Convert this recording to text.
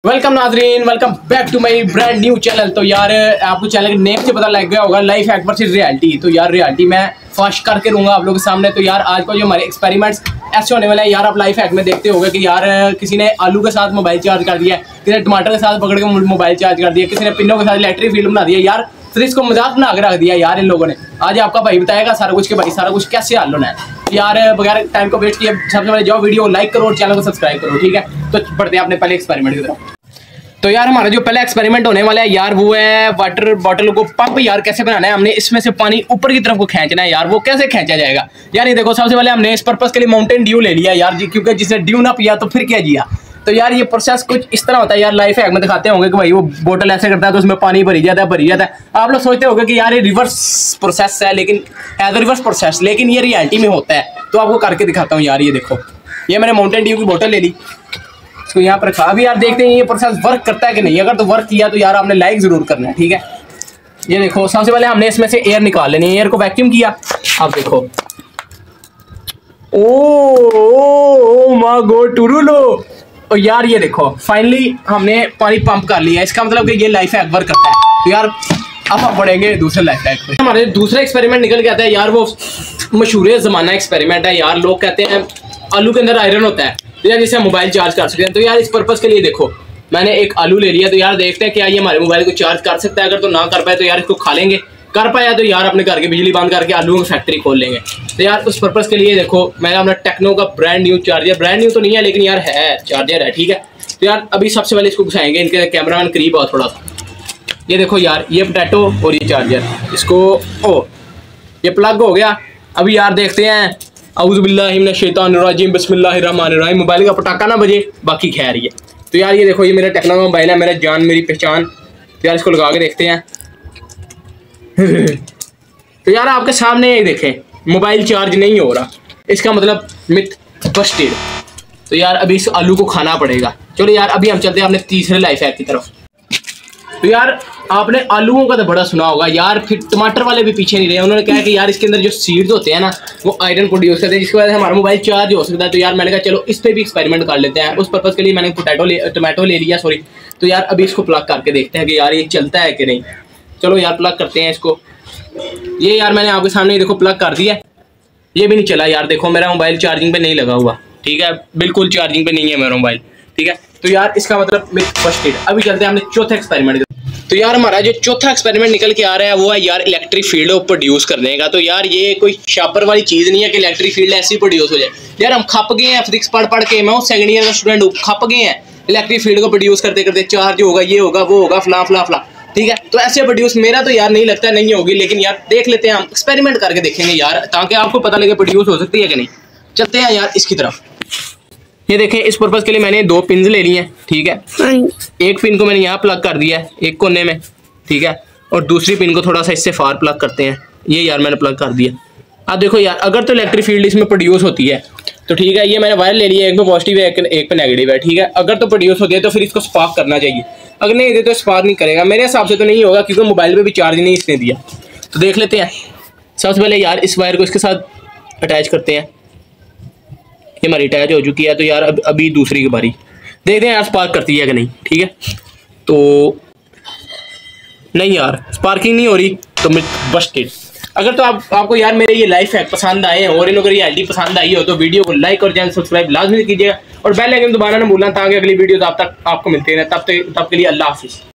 Welcome नाजरीन, welcome back to my brand new channel. तो यार आपको चैनल के नेम से पता लग गया होगा, लाइफ हैक वर्सेस रियलिटी। तो यार रियलिटी मैं फर्स्ट करके रहूँगा आप लोगों के सामने। तो यार आज का जो हमारे एक्सपेरिमेंट्स ऐसे होने वाले हैं यार, आप लाइफ हैक में देखते होंगे कि यार किसी ने आलू के साथ मोबाइल चार्ज कर दिया, किसी ने टमाटर के साथ पकड़ के मोबाइल चार्ज कर दिया, किसी ने पिनों के साथ इलेक्ट्रिक फील्ड बना दिया यार। फिर इसको मजाक बना के रख दिया यार इन लोगों ने। आज आपका भाई बताएगा सारा कुछ, के भाई सारा कुछ कैसे हल होना है यार। बगैर टाइम को वेस्ट किए सबसे पहले जाओ वीडियो लाइक करो और चैनल को सब्सक्राइब करो, ठीक है। तो बढ़ते हैं अपने पहले एक्सपेरिमेंट की तरफ। तो यार हमारा जो पहला एक्सपेरिमेंट होने वाला है यार, वो है वाटर बॉटल को पंप यार कैसे बनाना है। हमने इसमें से पानी ऊपर की तरफ को खींचना है यार। वो कैसे खींचा जाएगा यार, ये देखो। सबसे पहले हमने इस पर्पस के लिए माउंटेन ड्यू ले लिया यार जी, क्योंकि जिसने ड्यू ना पिया तो फिर क्या जिया। तो यार ये प्रोसेस कुछ इस तरह होता है यार, लाइफ हैक में दिखाते होंगे कि भाई वो बोतल ऐसे करता है तो उसमें पानी भरी जाता है। आप लोग सोचते होंगे कि यार ये रिवर्स प्रोसेस है, लेकिन एज अ रिवर्स प्रोसेस, लेकिन ये रियलिटी में होता है। तो आपको करके दिखाता हूँ यार। ये देखो, ये मैंने माउंटेन ड्यू की बोतल ले ली, इसको यहाँ पर रखा। अभी यार देखते हैं ये प्रोसेस वर्क करता है कि नहीं। अगर तो वर्क किया तो यार आपने लाइक जरूर करना है, ठीक है। ये देखो, सबसे पहले हमने इसमें से एयर निकाल लेनी है। एयर को वैक्यूम किया। अब देखो, ओ माय गॉड टुरुलो। और यार ये देखो, फाइनली हमने पानी पंप कर लिया। इसका मतलब कि ये लाइफ हैक वर्क करता है। तो यार अब हम बढ़ेंगे दूसरे लाइफ हैक पे। हमारे दूसरा एक्सपेरिमेंट निकल के आता है यार, वो मशहूर जमाना एक्सपेरिमेंट है यार। लोग कहते हैं आलू के अंदर आयरन होता है तो यार जिससे मोबाइल चार्ज कर सकते हैं। तो यार इस पर्पस के लिए देखो, मैंने एक आलू ले लिया। तो यार देखते हैं क्या ये हमारे मोबाइल को चार्ज कर सकता है। अगर तो ना कर पाए तो यार इसको खा लेंगे, कर पाया तो यार अपने घर की बिजली बंद करके आलूओं की फैक्ट्री खोल लेंगे। तो यार उस पर्पस के लिए देखो, मैंने अपना टेक्नो का brand new charger, brand new तो नहीं है लेकिन यार है, चार्जर है, ठीक है। तो यार अभी सबसे पहले इसको घुसाएंगे। इनके कैमरामैन करीब आओ थोड़ा सा। ये देखो यार, ये पोटैटो और ये चार्जर, इसको ओ ये प्लग हो गया। अभी यार देखते हैं, औज़ु बिल्लाहि मिनश शैतानिर रजीम, बिस्मिल्लाहिर रहमानिर रहीम। मोबाइल का पटाखा ना बजे, बाकी खैर ही है। तो यार ये देखो, ये मेरा टेक्नो का मोबाइल है, मेरा जान मेरी पहचान। तो यार इसको लगा के देखते हैं। तो यार आपके सामने ये देखें, मोबाइल चार्ज नहीं हो रहा, इसका मतलब मिथ बस्टेड। तो यार अभी इस आलू को खाना पड़ेगा। चलो यार अभी हम चलते हैं अपने तीसरे लाइफ हैक की तरफ। तो यार आपने आलूओं का तो बड़ा सुना होगा यार, फिर टमाटर वाले भी पीछे नहीं रहे। उन्होंने कहा कि यार इसके अंदर जो सीड्स होते हैं ना, वो आयरन प्रोड्यूस करते हैं, जिसकी वजह से हमारा मोबाइल चार्ज हो सकता है। तो यार मैंने कहा चलो इस पर भी एक्सपेरिमेंट कर लेते हैं। उस पर्पज़ के लिए मैंने टमाटो ले लिया, सॉरी। तो यार अभी इसको प्लग करके देखते हैं कि यार ये चलता है कि नहीं। चलो यार प्लग करते हैं इसको। ये यार मैंने आपके सामने देखो प्लग कर दिया, ये भी नहीं चला यार। देखो मेरा मोबाइल चार्जिंग पे नहीं लगा हुआ, ठीक है, बिल्कुल चार्जिंग पे नहीं है मेरा मोबाइल, ठीक है। तो यार इसका मतलब मिथ बस्टेड। अभी चलते हैं अपने चौथे एक्सपेरिमेंट। तो यार हमारा जो चौथा एक्सपेरिमेंट निकल के आ रहा है वो है यार इलेक्ट्रिक फील्ड को प्रोड्यूस करने का। तो यार ये कोई शापर वाली चीज़ नहीं है कि इलेक्ट्रिक फील्ड ऐसी प्रोड्यूस हो जाए। यार हम खप गए हैं फिजिक्स पढ़ के, मैं सेकंड ईयर का स्टूडेंट हूँ, खप गए हैं इलेक्ट्रिक फील्ड को प्रोड्यूस करते करते। चार्ज होगा, ये होगा, वो होगा, फला फला फला, ठीक है। तो ऐसे प्रोड्यूस मेरा तो यार नहीं लगता नहीं होगी, लेकिन यार देख लेते हैं, हम एक्सपेरिमेंट करके देखेंगे यार, ताकि आपको पता लगे प्रोड्यूस हो सकती है कि नहीं। चलते हैं यार इसकी तरफ। ये देखें, इस पर्पज़ के लिए मैंने दो पिन्स ले लिए हैं, ठीक है। एक पिन को मैंने यहाँ प्लग कर दिया है एक कोने में, ठीक है, और दूसरी पिन को थोड़ा सा इससे फार प्लग करते हैं। ये यार मैंने प्लग कर दिया। अब देखो यार, अगर तो इलेक्ट्रिक फील्ड इसमें प्रोड्यूस होती है तो ठीक है, ये मैंने वायर ले लिया, एक पे पॉजिटिव है एक पे नेगेटिव है, ठीक है। अगर तो प्रोड्यूस होती है तो फिर इसको स्पार्क करना चाहिए, अगर नहीं दे तो स्पार्क नहीं करेगा। मेरे हिसाब से तो नहीं होगा, क्योंकि मोबाइल पे भी चार्ज नहीं इसने दिया। तो देख लेते हैं। सबसे पहले यार इस वायर को इसके साथ अटैच करते हैं। ये हमारी अटैच हो चुकी है। तो यार अभी दूसरी की बारी, देखते हैं यार स्पार्क करती है कि नहीं, ठीक है। तो नहीं यार, स्पार्किंग नहीं हो रही, तो मैं बस्टेड। अगर तो आपको यार मेरे ये लाइफ हैक पसंद आए हैं और इन अगर ये आईडी पसंद आई हो तो वीडियो को लाइक और चैनल सब्सक्राइब लाजमी कीजिएगा और बेल आइकन दबाना ना भूलना, ताकि अगली वीडियो आपको मिलते हैं। तब के लिए अल्लाह हाफिज़।